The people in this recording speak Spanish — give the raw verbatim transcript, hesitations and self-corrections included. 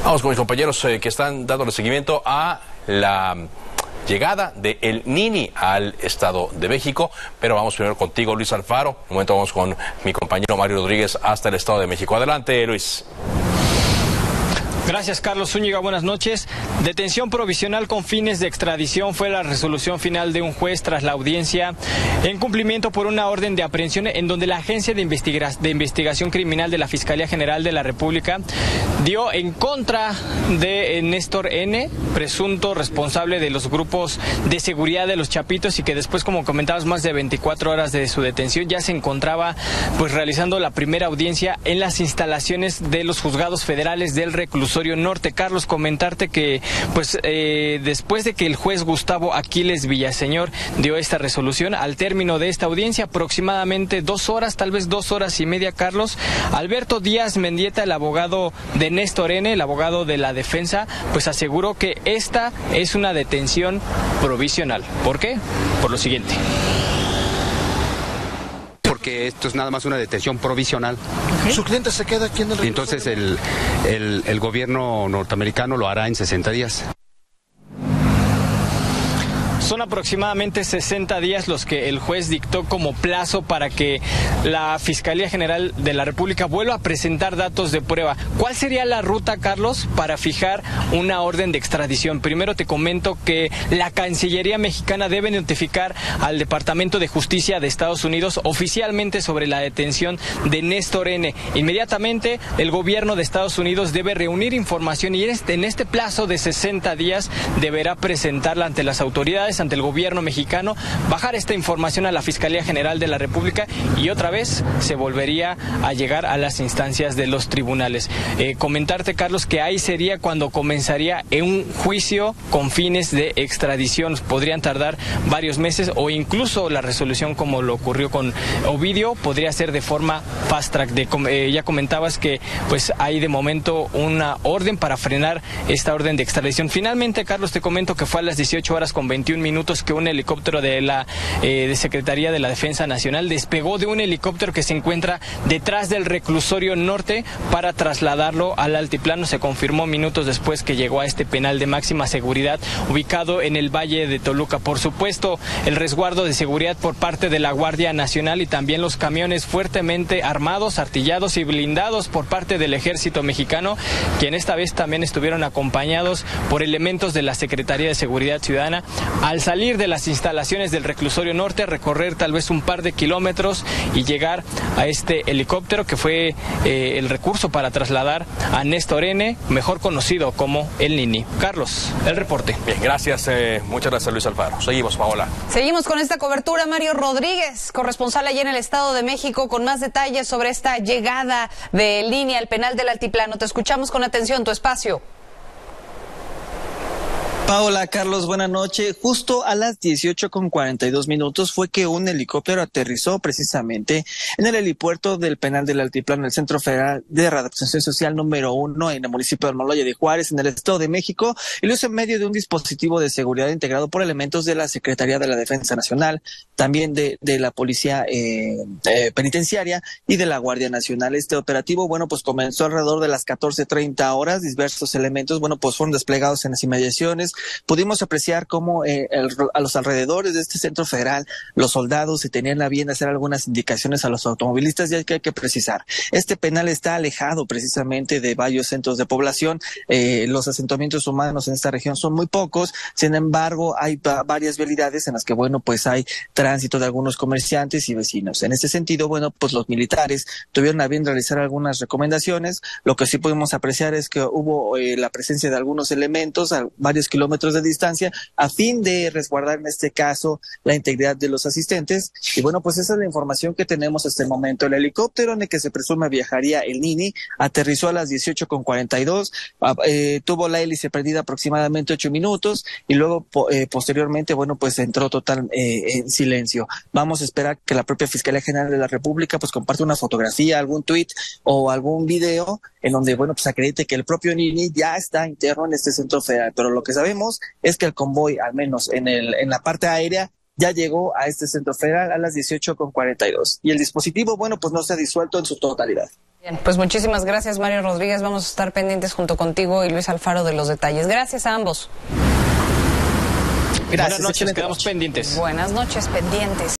Vamos con mis compañeros eh, que están dándole seguimiento a la llegada de El Nini al Estado de México, pero vamos primero contigo, Luis Alfaro. Un momento vamos con mi compañero Mario Rodríguez hasta el Estado de México. Adelante, Luis. Gracias, Carlos Zúñiga. Buenas noches. Detención provisional con fines de extradición fue la resolución final de un juez tras la audiencia en cumplimiento por una orden de aprehensión en donde la Agencia de, Investiga de Investigación Criminal de la Fiscalía General de la República dio en contra de Néstor N., presunto responsable de los grupos de seguridad de los Chapitos, y que después, como comentabas, más de veinticuatro horas de su detención ya se encontraba pues realizando la primera audiencia en las instalaciones de los juzgados federales del reclusorio Norte. Carlos, comentarte que pues eh, después de que el juez Gustavo Aquiles Villaseñor dio esta resolución, al término de esta audiencia, aproximadamente dos horas, tal vez dos horas y media, Carlos, Alberto Díaz Mendieta, el abogado de Néstor N., el abogado de la defensa, pues aseguró que esta es una detención provisional. ¿Por qué? Por lo siguiente. Que esto es nada más una detención provisional. Okay. Su cliente se queda aquí en el... Y entonces el, el, el gobierno norteamericano lo hará en sesenta días. Son aproximadamente sesenta días los que el juez dictó como plazo para que la Fiscalía General de la República vuelva a presentar datos de prueba. ¿Cuál sería la ruta, Carlos, para fijar una orden de extradición? Primero te comento que la Cancillería mexicana debe notificar al Departamento de Justicia de Estados Unidos oficialmente sobre la detención de Néstor N. Inmediatamente el gobierno de Estados Unidos debe reunir información y en este plazo de sesenta días deberá presentarla ante las autoridades, ante el gobierno mexicano, bajar esta información a la Fiscalía General de la República y otra vez se volvería a llegar a las instancias de los tribunales. Eh, comentarte, Carlos, que ahí sería cuando comenzaría un juicio con fines de extradición. Podrían tardar varios meses o incluso la resolución, como lo ocurrió con Ovidio, podría ser de forma fast track. De, eh, ya comentabas que pues hay de momento una orden para frenar esta orden de extradición. Finalmente, Carlos, te comento que fue a las dieciocho horas con veintiún minutos que un helicóptero de la eh, de Secretaría de la Defensa Nacional despegó de un helicóptero que se encuentra detrás del reclusorio norte para trasladarlo al altiplano. Se confirmó minutos después que llegó a este penal de máxima seguridad ubicado en el Valle de Toluca. Por supuesto, el resguardo de seguridad por parte de la Guardia Nacional y también los camiones fuertemente armados, artillados y blindados por parte del Ejército Mexicano, quien esta vez también estuvieron acompañados por elementos de la Secretaría de Seguridad Ciudadana. Al salir de las instalaciones del reclusorio norte, recorrer tal vez un par de kilómetros y llegar a este helicóptero que fue eh, el recurso para trasladar a Néstor N., mejor conocido como El Nini. Carlos, el reporte. Bien, gracias, eh, muchas gracias, Luis Alfaro. Seguimos, Paola. Seguimos con esta cobertura. Mario Rodríguez, corresponsal allí en el Estado de México, con más detalles sobre esta llegada de El Nini al penal del Altiplano. Te escuchamos con atención, tu espacio. Paola, Carlos, buenas noches. Justo a las dieciocho con cuarenta y dos minutos fue que un helicóptero aterrizó precisamente en el helipuerto del penal del Altiplano, el Centro Federal de Readaptación Social número uno en el municipio de Almoloya de Juárez, en el Estado de México, y lo hizo en medio de un dispositivo de seguridad integrado por elementos de la Secretaría de la Defensa Nacional, también de, de la Policía eh, eh, Penitenciaria y de la Guardia Nacional. Este operativo, bueno, pues comenzó alrededor de las catorce treinta horas. Diversos elementos, bueno, pues fueron desplegados en las inmediaciones. Pudimos apreciar cómo eh, el, a los alrededores de este centro federal los soldados se tenían a bien hacer algunas indicaciones a los automovilistas, ya que hay que precisar, este penal está alejado precisamente de varios centros de población. Eh, los asentamientos humanos en esta región son muy pocos, sin embargo hay varias vialidades en las que, bueno, pues hay tránsito de algunos comerciantes y vecinos. En este sentido, bueno, pues los militares tuvieron a bien realizar algunas recomendaciones. Lo que sí pudimos apreciar es que hubo eh, la presencia de algunos elementos a varios kilómetros de distancia a fin de resguardar en este caso la integridad de los asistentes. Y bueno, pues esa es la información que tenemos hasta el momento. El helicóptero en el que se presume viajaría El Nini aterrizó a las dieciocho con cuarenta y dos, eh, tuvo la hélice prendida aproximadamente ocho minutos y luego po eh, posteriormente, bueno, pues entró total eh, en silencio. Vamos a esperar que la propia Fiscalía General de la República pues comparte una fotografía, algún tuit o algún video en donde, bueno, pues acredite que el propio Nini ya está interno en este centro federal. Pero lo que sabemos es que el convoy, al menos en el en la parte aérea, ya llegó a este centro federal a las dieciocho con cuarenta y dos. Y el dispositivo, bueno, pues no se ha disuelto en su totalidad. Bien, pues muchísimas gracias, Mario Rodríguez. Vamos a estar pendientes junto contigo y Luis Alfaro de los detalles. Gracias a ambos. Gracias. Buenas noches, quedamos pendientes. Buenas noches, pendientes.